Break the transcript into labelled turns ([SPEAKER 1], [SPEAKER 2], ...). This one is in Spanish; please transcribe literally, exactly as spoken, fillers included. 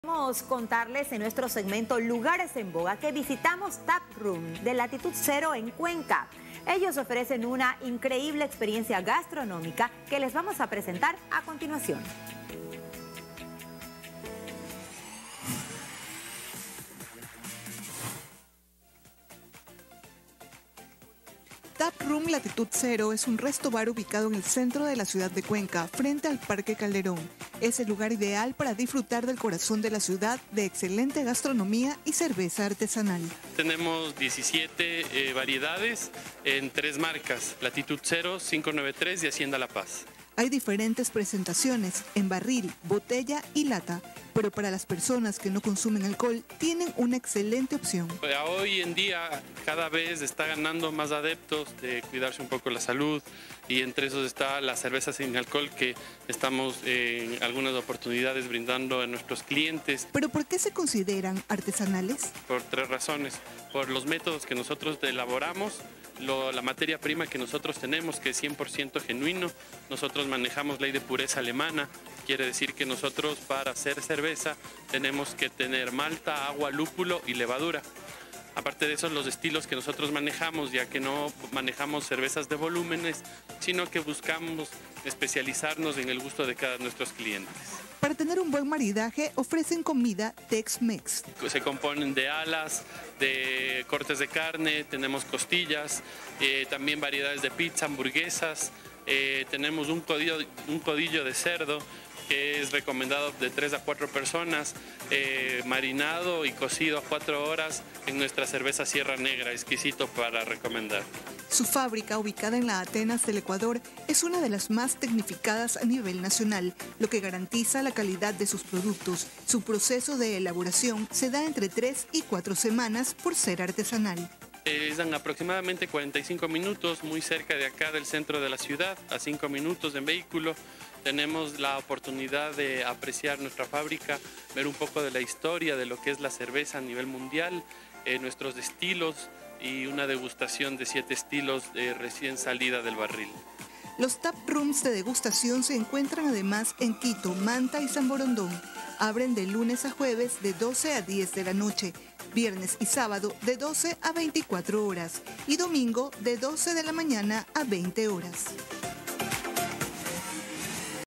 [SPEAKER 1] Queremos contarles en nuestro segmento Lugares en Boga que visitamos Tap Room de Latitud Cero en Cuenca. Ellos ofrecen una increíble experiencia gastronómica que les vamos a presentar a continuación.
[SPEAKER 2] Tap Room Latitud Cero es un resto bar ubicado en el centro de la ciudad de Cuenca, frente al Parque Calderón. Es el lugar ideal para disfrutar del corazón de la ciudad de excelente gastronomía y cerveza artesanal.
[SPEAKER 3] Tenemos diecisiete eh, variedades en tres marcas, Latitud Cero, quinientos noventa y tres y Hacienda La Paz.
[SPEAKER 2] Hay diferentes presentaciones en barril, botella y lata, pero para las personas que no consumen alcohol tienen una excelente opción.
[SPEAKER 3] Hoy en día cada vez está ganando más adeptos de cuidarse un poco la salud y entre esos está la cerveza sin alcohol que estamos eh, en algunas oportunidades brindando a nuestros clientes.
[SPEAKER 2] ¿Pero por qué se consideran artesanales?
[SPEAKER 3] Por tres razones. Por los métodos que nosotros elaboramos, Lo, la materia prima que nosotros tenemos, que es cien por ciento genuino. Nosotros manejamos ley de pureza alemana, quiere decir que nosotros para hacer cerveza tenemos que tener malta, agua, lúpulo y levadura. Aparte de eso, los estilos que nosotros manejamos, ya que no manejamos cervezas de volúmenes, sino que buscamos especializarnos en el gusto de cada de nuestros clientes.
[SPEAKER 2] Para tener un buen maridaje, ofrecen comida Tex-Mex.
[SPEAKER 3] Se componen de alas, de cortes de carne, tenemos costillas, eh, también variedades de pizza, hamburguesas, eh, tenemos un codillo, un codillo de cerdo, que es recomendado de tres a cuatro personas, eh, marinado y cocido a cuatro horas en nuestra cerveza Sierra Negra, exquisito para recomendar.
[SPEAKER 2] Su fábrica, ubicada en la Atenas del Ecuador, es una de las más tecnificadas a nivel nacional, lo que garantiza la calidad de sus productos. Su proceso de elaboración se da entre tres y cuatro semanas por ser artesanal.
[SPEAKER 3] Eh, dan aproximadamente cuarenta y cinco minutos, muy cerca de acá del centro de la ciudad, a cinco minutos en vehículo. Tenemos la oportunidad de apreciar nuestra fábrica, ver un poco de la historia de lo que es la cerveza a nivel mundial, eh, nuestros estilos y una degustación de siete estilos eh, recién salida del barril.
[SPEAKER 2] Los tap rooms de degustación se encuentran además en Quito, Manta y San Borondón. Abren de lunes a jueves de doce a diez de la noche, viernes y sábado de doce a veinticuatro horas y domingo de doce de la mañana a veinte horas.